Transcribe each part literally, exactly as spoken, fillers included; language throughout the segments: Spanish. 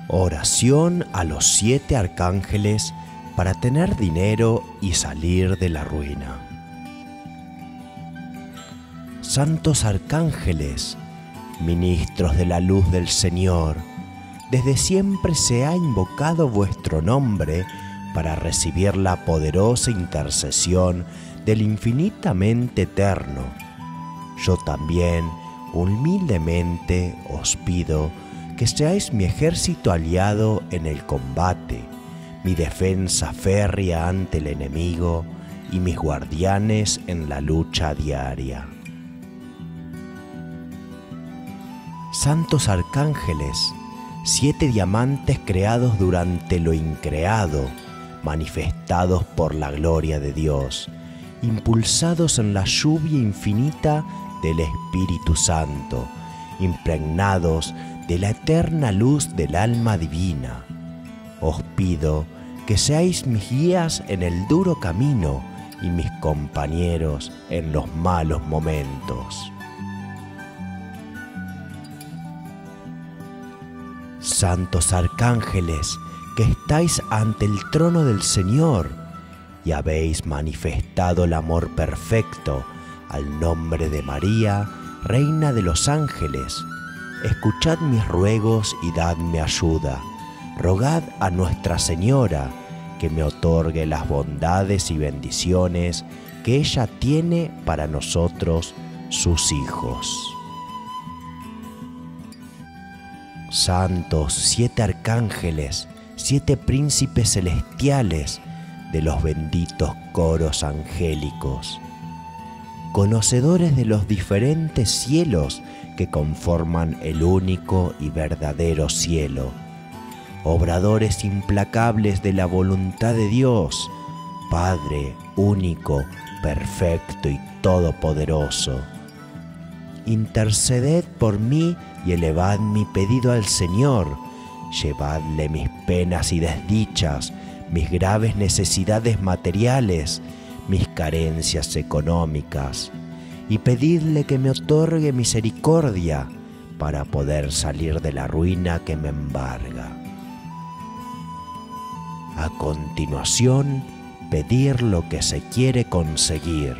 Oración a los siete arcángeles para tener dinero y salir de la ruina. Santos arcángeles, ministros de la luz del Señor, desde siempre se ha invocado vuestro nombre para recibir la poderosa intercesión del infinitamente eterno. Yo también, humildemente, os pido que seáis mi ejército aliado en el combate, mi defensa férrea ante el enemigo y mis guardianes en la lucha diaria. Santos arcángeles, siete diamantes creados durante lo increado, manifestados por la gloria de Dios, impulsados en la lluvia infinita del Espíritu Santo, impregnados de la eterna luz del alma divina. Os pido que seáis mis guías en el duro camino y mis compañeros en los malos momentos. Santos arcángeles, que estáis ante el trono del Señor y habéis manifestado el amor perfecto al nombre de María, Reina de los ángeles, escuchad mis ruegos y dadme ayuda. Rogad a Nuestra Señora que me otorgue las bondades y bendiciones que ella tiene para nosotros, sus hijos. Santos siete arcángeles, siete príncipes celestiales de los benditos coros angélicos, conocedores de los diferentes cielos que conforman el único y verdadero cielo, obradores implacables de la voluntad de Dios, Padre único, perfecto y todopoderoso. Interceded por mí y elevad mi pedido al Señor. Llevadle mis penas y desdichas, mis graves necesidades materiales, mis carencias económicas, y pedidle que me otorgue misericordia para poder salir de la ruina que me embarga. A continuación, pedir lo que se quiere conseguir.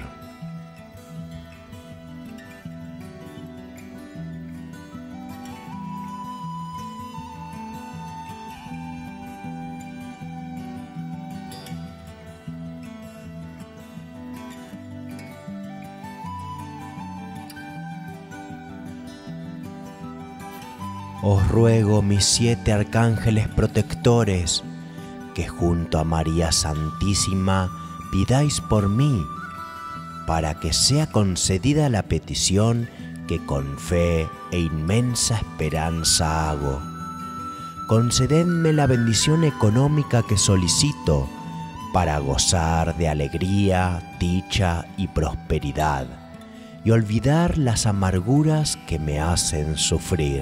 Os ruego, mis siete arcángeles protectores, que junto a María Santísima pidáis por mí, para que sea concedida la petición que con fe e inmensa esperanza hago. Concededme la bendición económica que solicito, para gozar de alegría, dicha y prosperidad, y olvidar las amarguras que me hacen sufrir.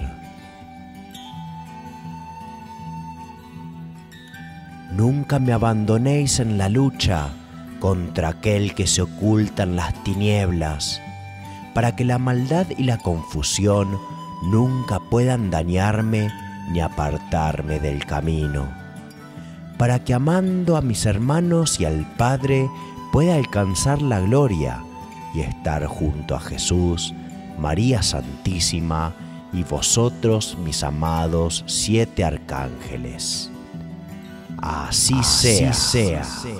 Nunca me abandonéis en la lucha contra aquel que se oculta en las tinieblas, para que la maldad y la confusión nunca puedan dañarme ni apartarme del camino, para que amando a mis hermanos y al Padre pueda alcanzar la gloria y estar junto a Jesús, María Santísima y vosotros, mis amados siete arcángeles. Así, Así sea. sea.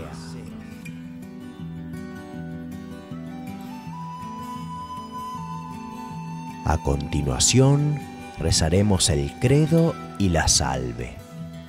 A continuación, rezaremos el credo y la salve.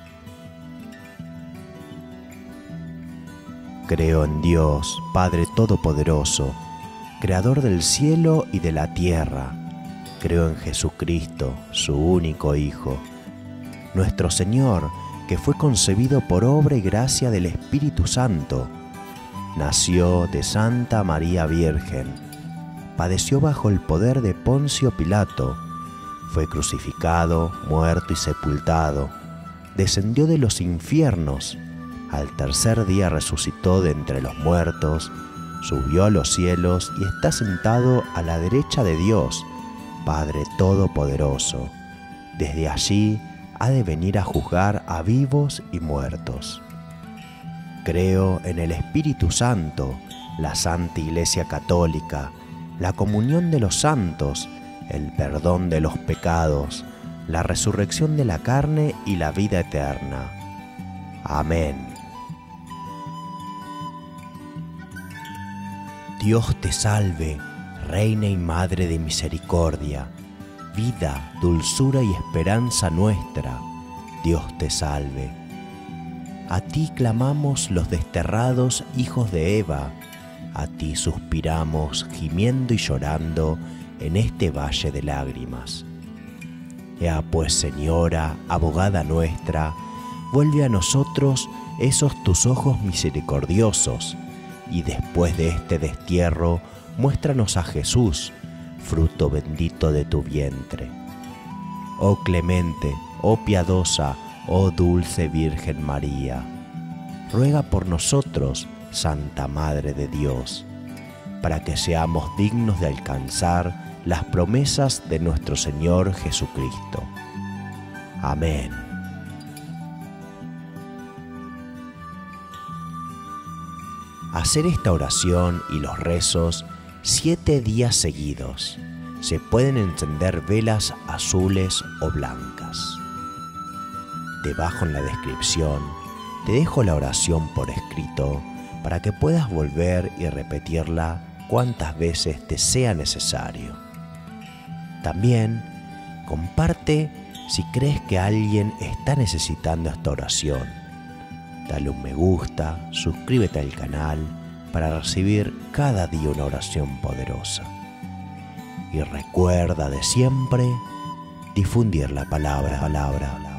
Creo en Dios, Padre Todopoderoso, Creador del cielo y de la tierra. Creo en Jesucristo, su único Hijo, nuestro Señor, que fue concebido por obra y gracia del Espíritu Santo. Nació de Santa María Virgen, padeció bajo el poder de Poncio Pilato, fue crucificado, muerto y sepultado, descendió de los infiernos, al tercer día resucitó de entre los muertos, subió a los cielos y está sentado a la derecha de Dios, Padre Todopoderoso. Desde allí ha de venir a juzgar a vivos y muertos. Creo en el Espíritu Santo, la Santa Iglesia Católica, la comunión de los santos, el perdón de los pecados, la resurrección de la carne y la vida eterna. Amén. Dios te salve, Reina y Madre de misericordia, vida, dulzura y esperanza nuestra. Dios te salve. A ti clamamos los desterrados hijos de Eva, a ti suspiramos gimiendo y llorando en este valle de lágrimas. Ea pues, Señora, abogada nuestra, vuelve a nosotros esos tus ojos misericordiosos, y después de este destierro, muéstranos a Jesús, fruto bendito de tu vientre. Oh clemente, oh piadosa, oh dulce Virgen María, ruega por nosotros, Santa Madre de Dios, para que seamos dignos de alcanzar las promesas de nuestro Señor Jesucristo. Amén. Hacer esta oración y los rezos siete días seguidos. Se pueden encender velas azules o blancas. Debajo en la descripción te dejo la oración por escrito para que puedas volver y repetirla cuantas veces te sea necesario. También comparte si crees que alguien está necesitando esta oración. Dale un me gusta, suscríbete al canal para recibir cada día una oración poderosa. Y recuerda de siempre difundir la palabra, palabra, palabra.